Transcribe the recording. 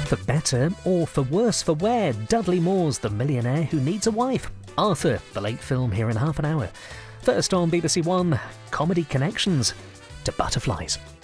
For better or for worse for wear, Dudley Moore's The Millionaire Who Needs a Wife. Arthur, the late film, here in half an hour. First on BBC One, Comedy Connections to Butterflies.